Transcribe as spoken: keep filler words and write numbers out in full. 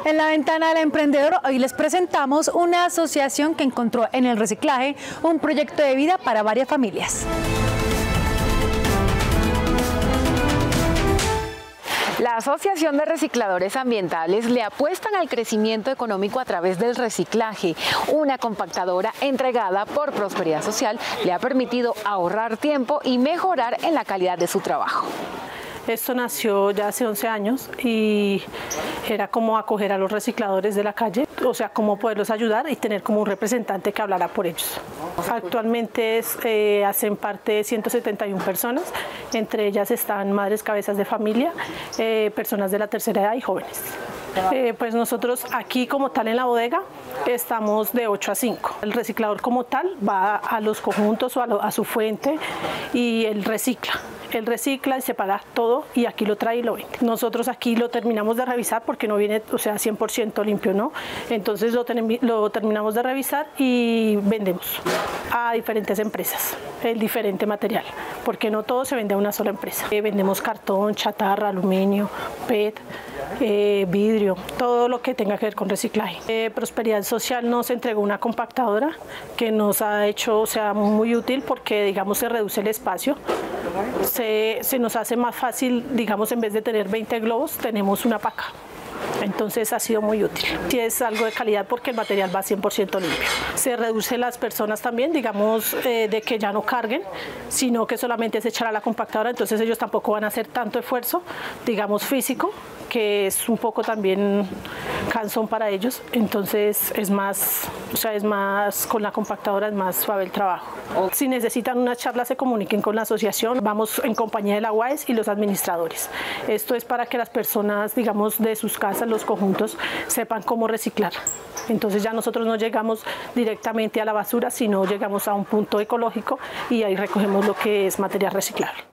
En la ventana del emprendedor hoy les presentamos una asociación que encontró en el reciclaje un proyecto de vida para varias familias. La Asociación de Recicladores Ambientales le apuestan al crecimiento económico a través del reciclaje. Una compactadora entregada por Prosperidad Social le ha permitido ahorrar tiempo y mejorar en la calidad de su trabajo. Esto nació ya hace once años y era como acoger a los recicladores de la calle, o sea, cómo poderlos ayudar y tener como un representante que hablara por ellos. Actualmente es, eh, hacen parte ciento setenta y una personas, entre ellas están madres cabezas de familia, eh, personas de la tercera edad y jóvenes. Eh, pues nosotros aquí como tal en la bodega estamos de ocho a cinco. El reciclador como tal va a los conjuntos o a, lo, a su fuente y él recicla. Él recicla y separa todo y aquí lo trae y lo vende. Nosotros aquí lo terminamos de revisar porque no viene, o sea, cien por ciento limpio, ¿no? Entonces lo, lo terminamos de revisar y vendemos a diferentes empresas el diferente material, porque no todo se vende a una sola empresa. Eh, vendemos cartón, chatarra, aluminio, P E T, eh, vidrio, todo lo que tenga que ver con reciclaje. Eh, Prosperidad Social nos entregó una compactadora que nos ha hecho, o sea, muy útil porque, digamos, se reduce el espacio. Se, se nos hace más fácil, digamos, en vez de tener veinte globos, tenemos una paca. Entonces ha sido muy útil. Sí, es algo de calidad porque el material va cien por ciento limpio. Se reduce las personas también, digamos, eh, de que ya no carguen, sino que solamente es echar a la compactadora, entonces ellos tampoco van a hacer tanto esfuerzo, digamos, físico, que es un poco también cansón para ellos, entonces es más, o sea, es más, con la compactadora es más suave el trabajo. Si necesitan una charla, se comuniquen con la asociación, vamos en compañía de la U A E S y los administradores. Esto es para que las personas, digamos, de sus casas, los conjuntos, sepan cómo reciclar. Entonces ya nosotros no llegamos directamente a la basura, sino llegamos a un punto ecológico y ahí recogemos lo que es material reciclable.